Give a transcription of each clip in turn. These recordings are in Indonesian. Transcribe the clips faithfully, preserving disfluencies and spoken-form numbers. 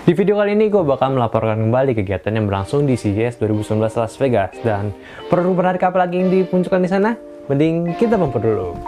Di video kali ini gue bakal melaporkan kembali kegiatan yang berlangsung di C E S dua ribu sembilan belas Las Vegas, dan produk menarik apa lagi yang dipunculkan di sana? Mending kita bumper dulu.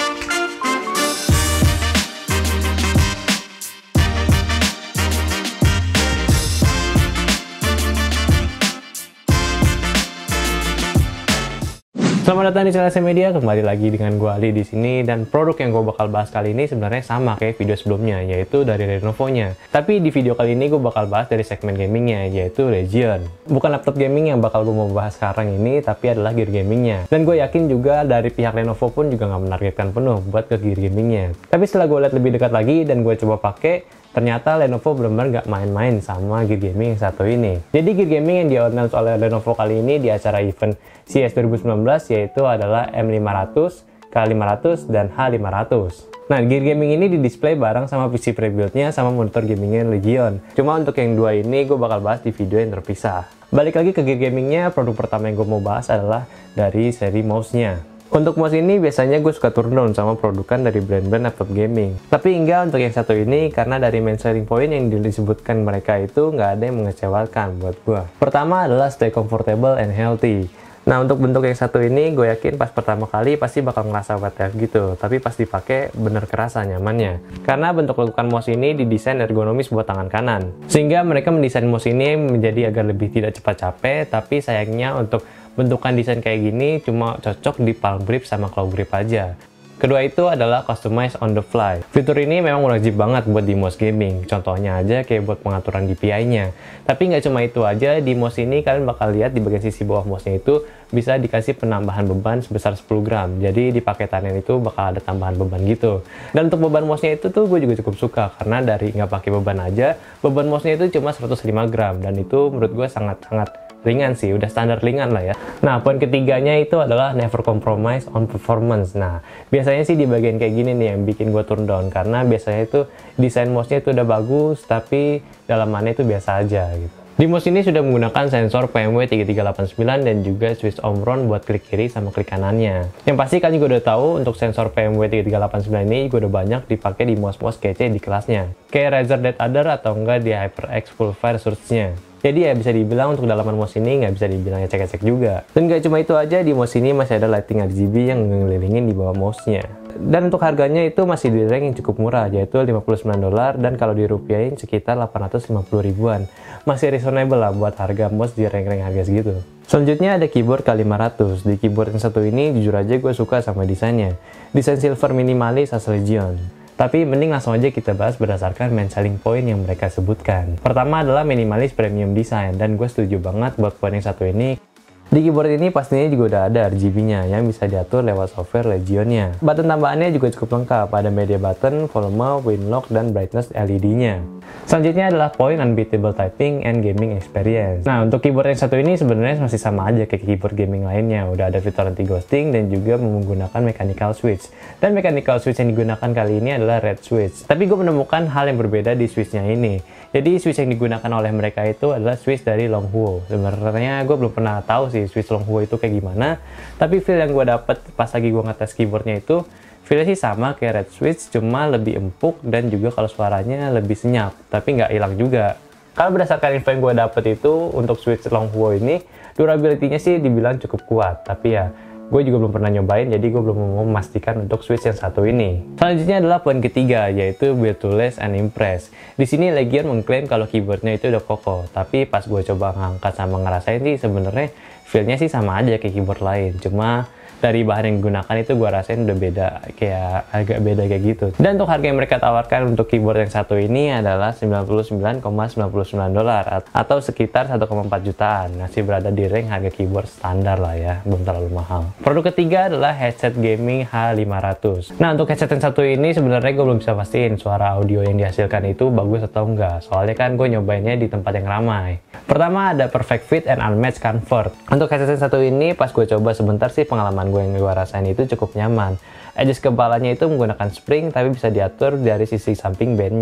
Selamat datang di channel S M Media, kembali lagi dengan gue Ali di sini, dan produk yang gue bakal bahas kali ini sebenarnya sama kayak video sebelumnya, yaitu dari Lenovo-nya. Tapi di video kali ini gue bakal bahas dari segmen gamingnya, yaitu Legion. Bukan laptop gaming yang bakal gue mau bahas sekarang ini, tapi adalah gear gamingnya. Dan gue yakin juga dari pihak Lenovo pun juga nggak menargetkan penuh buat ke gear gamingnya. Tapi setelah gue lihat lebih dekat lagi dan gue coba pakai, ternyata Lenovo benar-benar nggak main-main sama gear gaming yang satu ini. Jadi gear gaming yang di-announce oleh Lenovo kali ini di acara event C E S dua ribu sembilan belas yaitu adalah M lima ratus, K lima ratus, dan H lima ratus. Nah, gear gaming ini di-display bareng sama P C pre-build-nya sama monitor gamingnya Legion. Cuma untuk yang dua ini gue bakal bahas di video yang terpisah. Balik lagi ke gear gamingnya, produk pertama yang gue mau bahas adalah dari seri mouse-nya. Untuk mouse ini biasanya gue suka turn down sama produkan dari brand-brand laptop gaming. Tapi enggak untuk yang satu ini, karena dari main selling point yang disebutkan mereka itu nggak ada yang mengecewakan buat gue. Pertama adalah stay comfortable and healthy. Nah, untuk bentuk yang satu ini gue yakin pas pertama kali pasti bakal ngerasa W T F gitu, tapi pas dipakai bener kerasa nyamannya. Karena bentuk lekukan mouse ini didesain ergonomis buat tangan kanan, sehingga mereka mendesain mouse ini menjadi agar lebih tidak cepat capek. Tapi sayangnya untuk bentukan desain kayak gini cuma cocok di palm grip sama claw grip aja. Kedua itu adalah customize on the fly. Fitur ini memang wajib banget buat di mouse gaming. Contohnya aja kayak buat pengaturan D P I-nya. Tapi nggak cuma itu aja, di mouse ini kalian bakal lihat di bagian sisi bawah mouse-nya itu bisa dikasih penambahan beban sebesar sepuluh gram. Jadi di paketannya itu bakal ada tambahan beban gitu. Dan untuk beban mouse-nya itu tuh gue juga cukup suka, karena dari nggak pakai beban aja, beban mouse-nya itu cuma seratus lima gram. Dan itu menurut gue sangat-sangat ringan sih, udah standar ringan lah ya. Nah, poin ketiganya itu adalah never compromise on performance. Nah, biasanya sih di bagian kayak gini nih yang bikin gue turn down, karena biasanya itu desain mouse-nya itu udah bagus, tapi dalamannya itu biasa aja gitu. Di mouse ini sudah menggunakan sensor P M W tiga tiga delapan sembilan dan juga switch Omron buat klik kiri sama klik kanannya. Yang pasti kalian juga udah tahu untuk sensor P M W tiga tiga delapan sembilan ini juga udah banyak dipakai di mouse-mouse kece di kelasnya. Kayak Razer Dead Adder atau enggak di HyperX Full Fire Surge-nya. Jadi ya bisa dibilang untuk dalaman mouse ini nggak bisa dibilang ecek-ecek juga. Dan nggak cuma itu aja, di mouse ini masih ada lighting R G B yang ngelilingin di bawah mouse-nya. Dan untuk harganya itu masih di rank yang cukup murah, yaitu lima puluh sembilan dolar, dan kalau dirupiahin sekitar delapan ratus lima puluh ribuan. Masih reasonable lah buat harga mouse di rank-rank harga segitu. Selanjutnya ada keyboard K lima ratus. Di keyboard yang satu ini jujur aja gue suka sama desainnya. Desain silver minimalis asal Legion. Tapi mending langsung aja kita bahas berdasarkan main selling point yang mereka sebutkan. Pertama adalah minimalis premium design, dan gue setuju banget buat poin yang satu ini. Di keyboard ini pastinya juga udah ada R G B-nya yang bisa diatur lewat software Legion-nya. Button tambahannya juga cukup lengkap, ada media button, volume, wind lock, dan brightness L E D-nya. Selanjutnya adalah poin unbeatable typing and gaming experience. Nah, untuk keyboard yang satu ini sebenarnya masih sama aja kayak keyboard gaming lainnya. Udah ada fitur anti ghosting dan juga menggunakan mechanical switch. Dan mechanical switch yang digunakan kali ini adalah red switch. Tapi gue menemukan hal yang berbeda di switch-nya ini. Jadi switch yang digunakan oleh mereka itu adalah switch dari Longhuo. Sebenarnya gue belum pernah tahu sih switch Longhuo itu kayak gimana. Tapi feel yang gue dapet pas lagi gue ngetes keyboardnya itu, feelnya sih sama kayak red switch, cuma lebih empuk dan juga kalau suaranya lebih senyap, tapi nggak hilang juga. Kalau berdasarkan info yang gue dapet itu, untuk switch Longhuo ini durability-nya sih dibilang cukup kuat, tapi ya gue juga belum pernah nyobain, jadi gue belum mau memastikan untuk switch yang satu ini. Selanjutnya adalah poin ketiga, yaitu build to last and impress. Di sini Legion mengklaim kalau keyboardnya itu udah kokoh, tapi pas gue coba ngangkat sama ngerasain sih sebenarnya feel-nya sih sama aja kayak keyboard lain, cuma dari bahan yang digunakan itu gue rasain udah beda, kayak agak beda kayak gitu. Dan untuk harga yang mereka tawarkan untuk keyboard yang satu ini adalah sembilan puluh sembilan koma sembilan puluh sembilan dolar atau sekitar satu koma empat jutaan. Masih berada di rank harga keyboard standar lah ya, belum terlalu mahal. Produk ketiga adalah headset gaming H lima ratus. Nah, untuk headset yang satu ini sebenarnya gue belum bisa pastiin suara audio yang dihasilkan itu bagus atau enggak. Soalnya kan gue nyobainnya di tempat yang ramai. Pertama ada perfect fit and unmatched comfort. Untuk headset yang satu ini pas gue coba sebentar sih, pengalaman gue yang gue rasain itu cukup nyaman. Edges kepalanya itu menggunakan spring, tapi bisa diatur dari sisi samping bandnya.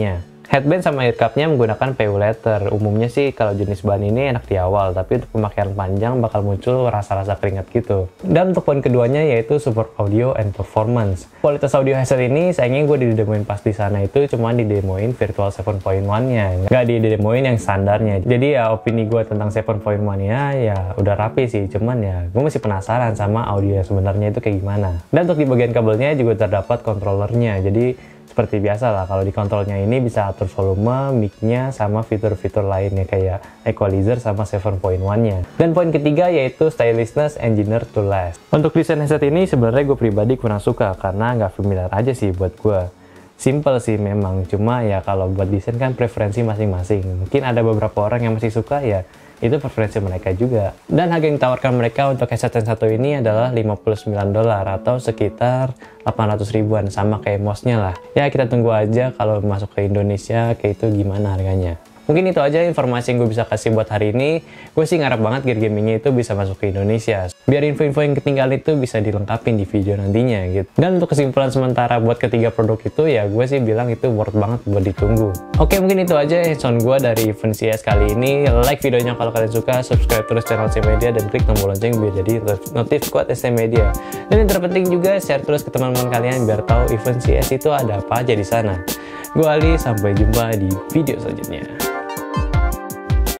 Headband sama earcupnya menggunakan P U leather. Umumnya sih kalau jenis bahan ini enak di awal, tapi untuk pemakaian panjang bakal muncul rasa-rasa keringat gitu. Dan untuk poin keduanya yaitu support audio and performance. Kualitas audio headset ini sayangnya gue didemoin pas di sana itu cuma didemoin Virtual tujuh titik satu-nya, nggak didemoin yang standarnya. Jadi ya opini gue tentang tujuh titik satu-nya ya udah rapi sih, cuman ya gue masih penasaran sama audio yang sebenarnya itu kayak gimana. Dan untuk di bagian kabelnya juga terdapat controllernya. Jadi seperti biasa lah, kalau di kontrolnya ini bisa atur volume, mic-nya, sama fitur-fitur lainnya kayak equalizer sama tujuh titik satu-nya. Dan poin ketiga yaitu stylishness, engineered to last. Untuk desain headset ini sebenarnya gue pribadi kurang suka karena nggak familiar aja sih buat gue. Simple sih memang, cuma ya kalau buat desain kan preferensi masing-masing. Mungkin ada beberapa orang yang masih suka, ya itu preferensi mereka juga. Dan harga yang ditawarkan mereka untuk headset yang satu ini adalah lima puluh sembilan dolar atau sekitar delapan ratus ribuan, sama kayak mouse-nya lah. Ya kita tunggu aja kalau masuk ke Indonesia kayak itu gimana harganya. Mungkin itu aja informasi yang gue bisa kasih buat hari ini. Gue sih ngarep banget gear gamingnya itu bisa masuk ke Indonesia, biar info-info yang ketinggalan itu bisa dilengkapin di video nantinya gitu. Dan untuk kesimpulan sementara buat ketiga produk itu, ya gue sih bilang itu worth banget buat ditunggu. Oke, mungkin itu aja hands-on gue dari event C E S kali ini. Like videonya kalau kalian suka, subscribe terus channel S T Media, dan klik tombol lonceng biar jadi notif squad S T Media. Dan yang terpenting juga share terus ke teman-teman kalian biar tahu event C E S itu ada apa aja di sana. Gue Ali, sampai jumpa di video selanjutnya.